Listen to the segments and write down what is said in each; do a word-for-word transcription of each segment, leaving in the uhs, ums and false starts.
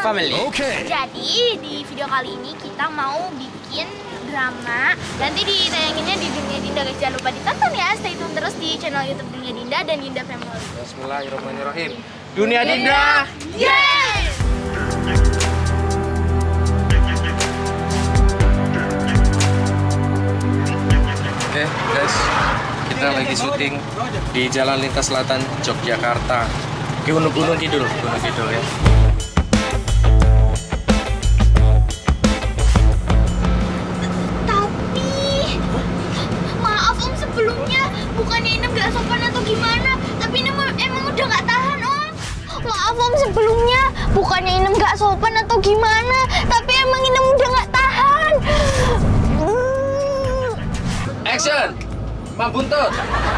family. Oke. Okay. Jadi di video kali ini kita mau bikin drama. Nanti ditayanginnya di Dunia Dinda guys. Jangan lupa ditonton ya. Stay tune terus di channel YouTube Dunia Dinda dan Dinda Family. Bismillahirrahmanirrahim. Dunia Dinda. Yes. Oke okay, guys, kita lagi syuting di Jalan Lintas Selatan Yogyakarta. Gunung Gunung Kidul, Gunung Kidul ya. Tapi maaf Om, sebelumnya bukannya Inem gak sopan atau gimana, tapi Inem emang udah gak tahan Om. Maaf Om, sebelumnya bukannya Inem gak sopan atau gimana, tapi emang Inem udah gak tahan. Action! Mak Buntut!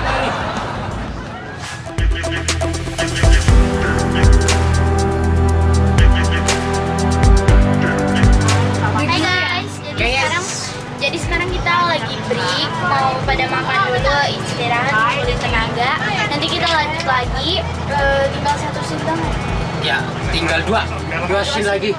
Hai guys, jadi sekarang jadi sekarang kita lagi break, mau pada makan dulu, istirahat, pulih tenaga. Nanti kita lanjut lagi, uh, tinggal satu scene banget. Ya, tinggal dua, dua scene lagi.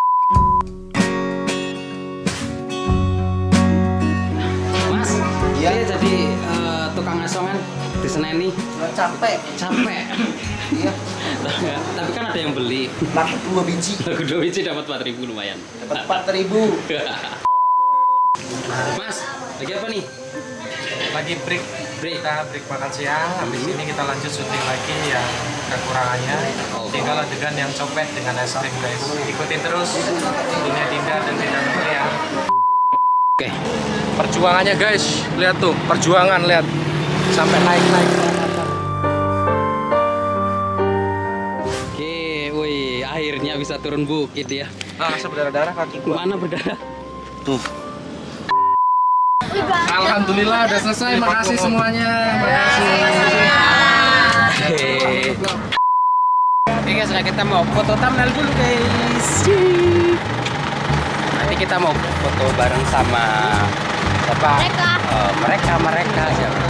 Mas, iya jadi uh, tukang asongan di Senen nih. Capek. Capek. Iya. Tapi kan ada yang beli. Laku dua biji. Laku dua biji dapat empat ribu lumayan. Dapat empat ribu. Mas, lagi apa nih? Lagi break, break. Kita break makan siang. Habis ini kita lanjut syuting lagi yang kekurangannya. Tinggal adegan yang copet dengan es krim guys. Ikutin terus Dunia Dinda dan Dinda Family ya. Oke. Perjuangannya guys, lihat tuh, perjuangan lihat sampai naik-naik. Oke, wih, akhirnya bisa turun bukit ya. Ah, berdarah-darah kaki gua. Mana berdarah? Tuh. Alhamdulillah udah selesai. Makasih semuanya. Makasih. Oke guys, nah kita mau foto thumbnail dulu guys. Nanti kita mau foto bareng sama siapa? Mereka. Uh, mereka, mereka siapa?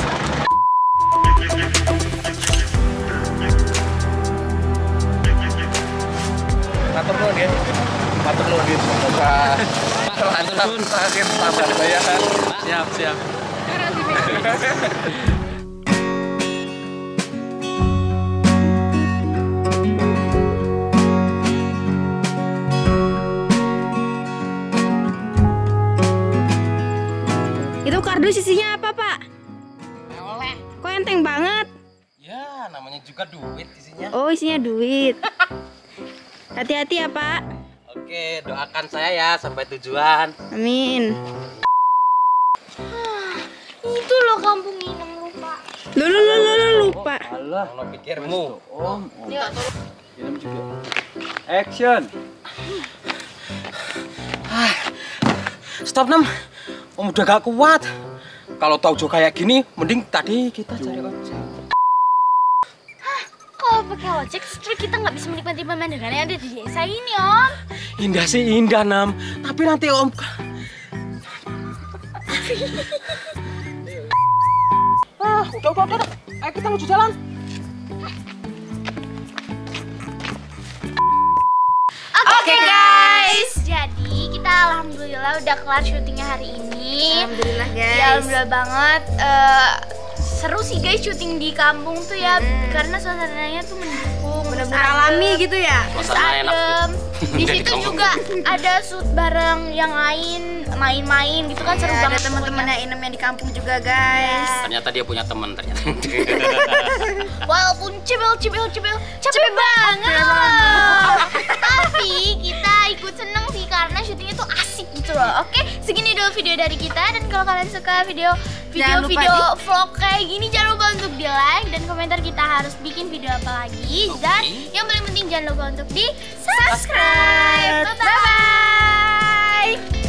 Matur nuwun ya. Matur nuwun gitu. Semoga lancar terakhir sabar bayaran. Siap, siap. Itu kardus isinya apa, Pak? Oleh. Kok enteng banget? Ya, namanya juga duit isinya. Oh, isinya duit. Hati-hati ya, Pak. Oke, doakan saya ya sampai tujuan. Amin. Itu loh kampung Inem lupa. Lu lu lu lu, lu lupa. Allah, lo pikirmu. Om. Yuk. Minum juga. Action. Stop, Nam. Om udah gak kuat. Kalau tahu Jo kayak gini, mending tadi kita cari ojek. Kalau pakai ojek, justru kita nggak bisa menikmati pemandangan yang ada di desa ini, Om. Indah sih indah, Nam. Tapi nanti Om. Ah, udah, udah, udah. Ayo kita menuju jalan. Oke okay, guys, jadi kita alhamdulillah udah kelar syutingnya hari ini. Alhamdulillah guys. Ya, alhamdulillah banget. Uh, seru sih guys syuting di kampung tuh ya, hmm. karena suasananya tuh mendukung, benar-benar alami gitu ya. Terus adem. Di situ juga ada shoot bareng yang lain, main-main gitu kan, seru ya, banget. Ada teman-temannya Inem yang di kampung juga guys. Ternyata dia punya teman ternyata. Walaupun cebel cebel cebel capek banget. Tapi kita ikut seneng sih karena syutingnya tuh asik gitu loh. Oke, segini dulu video dari kita, dan kalau kalian suka video video video vlog kayak gini, jangan lupa untuk di like dan komentar kita harus bikin video apa lagi. Okay. Dan yang paling penting jangan lupa untuk di subscribe. Bye bye.